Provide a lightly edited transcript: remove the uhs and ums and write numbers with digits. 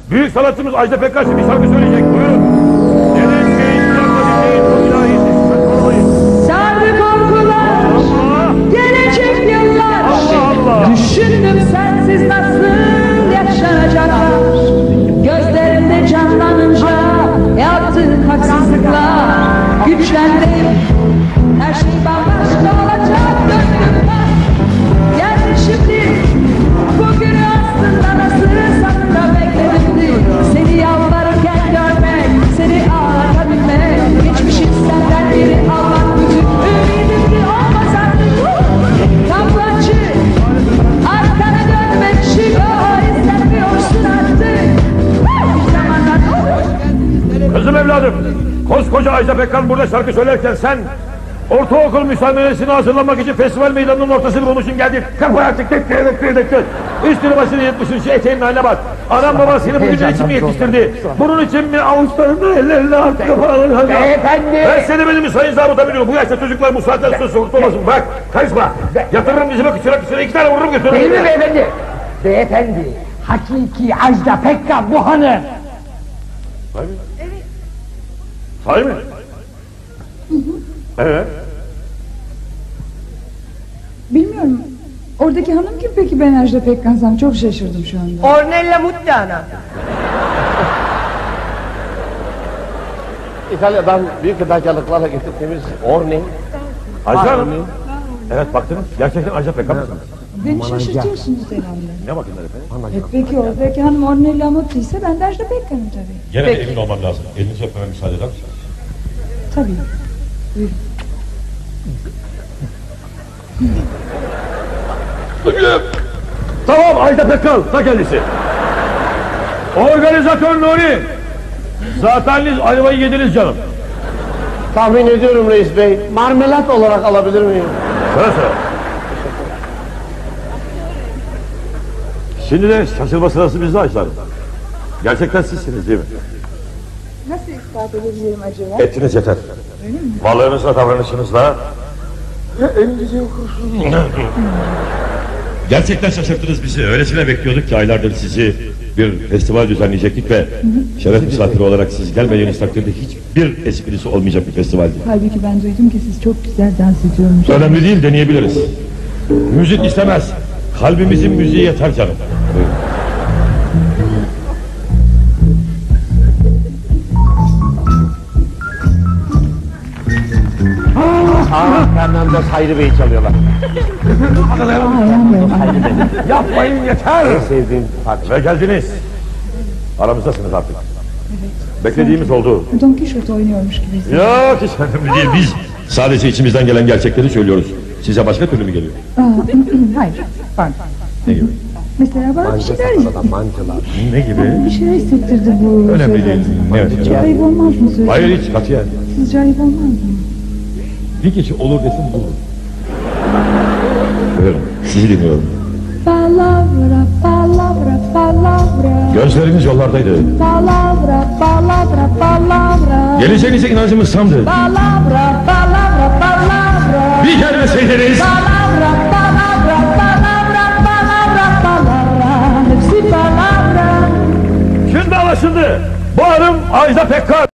Büyük sanatçımız Ajda Pekkan şimdi bir şarkı söyleyecek. Buyurun. Sardı korkular, gelecek yıllar. Düşündüm sensiz nasıl yaşanacaklar. Gözlerinde canlanınca yaptığın haksızlıklar. Güçlendim, her şey bambaşka olacak. Döndüm ben, geldi şimdi. Bugün aslında nasıl sanırla bekledim. Seni yalvarırken görmek, seni ağlatabilmek. Geçmişin senden geri almak bütün ümidimdi olmaz artık. Kapkaççı, arkana dönmek için istemiyorsun artık. Bir zamanlar Kızım evladım, koskoca Ajda Pekkan burada şarkı söylerken sen ortaokul müsameresine hazırlanmak için festival meydanının ortasına onun için geldin. Kapı artık tık. Üstünü başını yırtmışsın, şu eteğinin haline bak. Anam baban seni bu güzel için mi yetiştirdi? Bunun için mi avuçlarında ellerine artık kapalı? Beyefendi! Ben seni benim sayın zabıta biliyorum. Bu yaşta çocuklar bu saatten sonra sokakta olmasın. Bak, karışma. Yatırırım dizime kıçına iki tane vururum götürürüm. Değil mi beyefendi? Beyefendi, hakiki Ajda Pekkan bu hanım. Sahi mi? Sahi mi? Evet. bilmiyorum. Oradaki hanım kim peki ben Ajda Pekkan'sam? Çok şaşırdım şu anda. Ornella Muttana. İtalya'dan büyük fedakarlıklarla getirdiğimiz Orne. Ajda Hanım. Evet baktınız. Gerçekten Ajda Pekkan mısınız? Beni şaşırtıyorsunuz herhalde. Ne bakınlar efendim? Peki oradaki hanım Ornella Muti ise ben de Ajda Pekkan'ım tabii. Gene de emin olmam lazım. Elinizi öpmeme müsaade eder misiniz? Tabii. Buyurun. Tamam Ajda Pekkan, ta kendisi. Organizatör Nuri. Zaten siz ayvayı yediniz canım. Tahmin ediyorum reis bey. Marmelat olarak alabilir miyim? Söyle. Şimdi de şaşırma sırası bizde Ajda Hanım. Gerçekten sizsiniz değil mi? Nasıl ispat edebilirim acaba? Etiniz yeter. Varlığınızla, davranışınızla. Gerçekten şaşırttınız bizi. Öylesine bekliyorduk ki aylardır sizi bir festival düzenleyecektik ve şeref misafiri olarak siz gelmediğiniz takdirde hiçbir esprisi olmayacak bir festivaldi. Halbuki ben duydum ki siz çok güzel dans ediyormuş. Önemli değil, deneyebiliriz. Müzik istemez. Kalbimizin müziği yeter canım. Buyurun. Fernandez Hayri Bey'i çalıyorlar. Yapmayın yeter. En sevdiğim parça. Ve geldiniz. Aramızdasınız artık. Beklediğimiz oldu. Don Quixote oynuyormuş gibi. Yok hiç önemli değil. Biz sadece içimizden gelen gerçekleri söylüyoruz. Size başka türlü mü geliyor? Hayır, pardon. Ne gibi? Mesela bana bir Manca şeyler, sakalada mancılar. Ne gibi? bir şeyler hissettirdi bu. Önemli değil. Evet. Hiç ayıp olmaz mı söyleyeyim? Hayır hiç katiyen. Sizce ayıp olmaz mı? Bir kişi olur desin bulur. Buyurun. Sizi dinliyorum. Palavra, palavra, palavra. Gözleriniz yollardaydı. Palavra, palavra, palavra. Geleceğinize inancımız tamdı. Palavra, palavra, palavra. Bir gelmeseydiniz. Palavra, palavra, palavra, palavra, palavra. Hepsi palavra. Şimdi anlaşıldı. Bu hanım Ajda Pekkan.